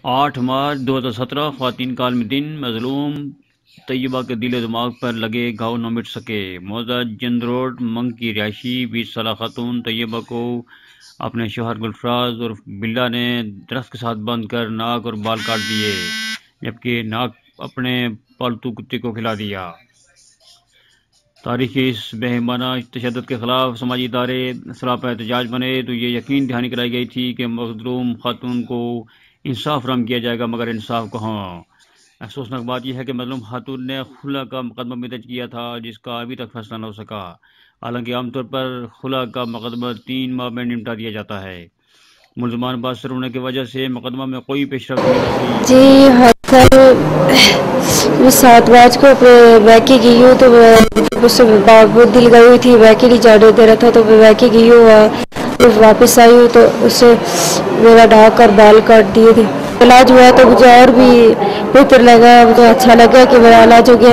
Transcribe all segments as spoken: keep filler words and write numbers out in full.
آٹھ مارچ دو ہزار سترہ خواتین کا عالمی دن۔ مظلوم طیبہ کے دل و دماغ پر لگے گھاؤ نہ مٹ سکے۔ موضوع جند روڈ منگ کی رہائشی بیس سالہ خاتون طیبہ کو اپنے شوہر گلفراز اور بلا نے درخت کے ساتھ بند کر ناک اور بال کاٹ دیے، جبکہ ناک اپنے پالتو کتے کو کھلا دیا۔ تاریخی اس بہیمانہ تشدد کے خلاف سماجی ادارے سراپا احتجاج بنے تو یہ یقین دہانی کرائی گئی تھی کہ مظلوم خاتون کو انصاف فراہم کیا جائے گا، مگر انصاف کہاں۔ افسوسناک بات یہ ہے کہ مظلوم خاتون نے خلا کا مقدمہ بھی درج کیا تھا، جس کا ابھی تک فیصلہ نہ ہو سکا، حالانکہ عام طور پر خلا کا مقدمہ تین ماہ میں نمٹا دیا جاتا ہے۔ ملزمان باثر ہونے کی وجہ سے مقدمہ میں کوئی پیش رفت نہیں ہوتی۔ جی میں سات مارچ کو بیکی گئی ہوں تو اس سے بہت دل گئی ہوئی تھی، بیکی نہیں جانے دے رہا تھا تو میں بیکی گئی ہوں، واپس آئی ہوں تو اس سے میرا ڈھاک اور بال کاٹ دیے تھے۔ علاج ہوا تو مجھے اور بھی بہتر لگا، مجھے اچھا لگا کہ میرا علاج ہو گیا۔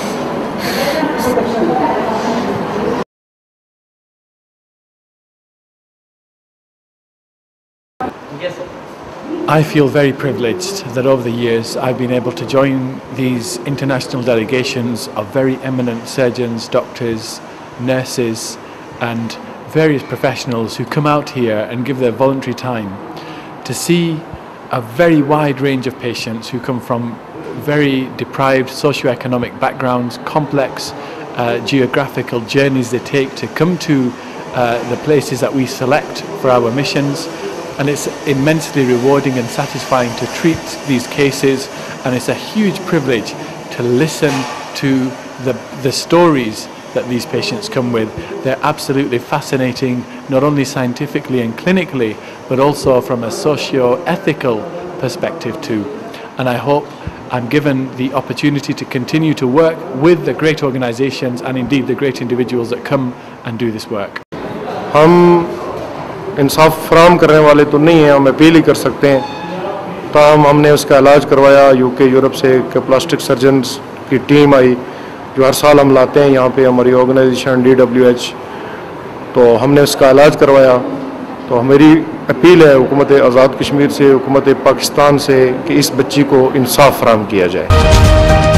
I feel very privileged that over the years I've been able to join these international delegations of very eminent surgeons, doctors, nurses and various professionals who come out here and give their voluntary time to see a very wide range of patients who come from very deprived socio-economic backgrounds, complex uh, geographical journeys they take to come to uh, the places that we select for our missions. And it's immensely rewarding and satisfying to treat these cases, and it's a huge privilege to listen to the, the stories that these patients come with. They're absolutely fascinating, not only scientifically and clinically, but also from a socio-ethical perspective too. And I hope I'm given the opportunity to continue to work with the great organizations and indeed the great individuals that come and do this work. ہم انصاف فراہم کرنے والے تو نہیں ہیں، ہم appeal ہی کر سکتے ہیں، تاہم ہم نے اس کا علاج کروایا۔ یو کے یورپ سے ایک پلاسٹک سرجنز کی ٹیم آئی جو ہر سال ہم لاتے ہیں یہاں پہ، ہماری آرگنائزیشن ڈی ڈبلیو ایچ، تو ہم نے اس کا علاج کروایا۔ تو ہماری اپیل ہے حکومت آزاد کشمیر سے، حکومت پاکستان سے کہ اس بچی کو انصاف فراہم کیا جائے۔